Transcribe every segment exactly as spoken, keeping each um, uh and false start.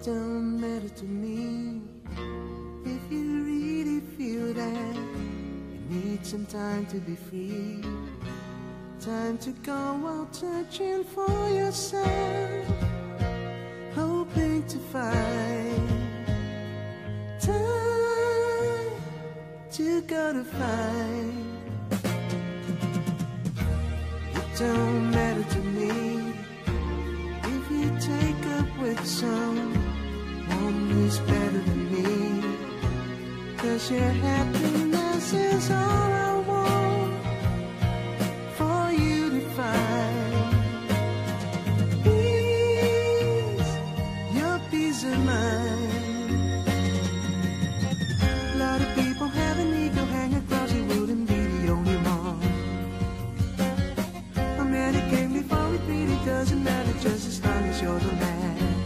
don't matter to me if you really feel that you need some time to be free, time to go out searching for yourself, hoping to find time to go to find. It don't matter to me if you take up with someone who's better than me, 'cause your happiness is all I want for you to find. Peace, your peace of mind. A lot of people have an ego hang across, you wouldn't be the only one. A man who came before it really doesn't matter, just as long as you're the man.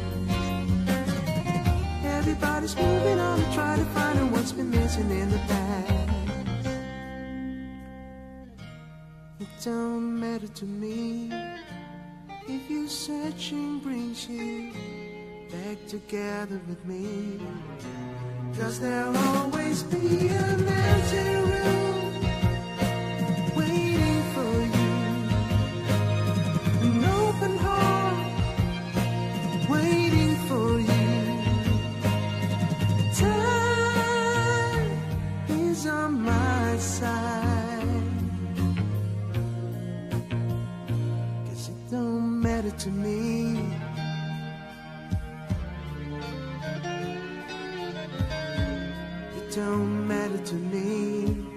Everybody's moving on to try to find out what's been missing in the past. It don't matter to me if your searching brings you back together with me, 'cause there'll always be an empty room waiting for you, an open heart waiting for you. Time is on my side, 'cause it don't matter to me. It don't matter to me.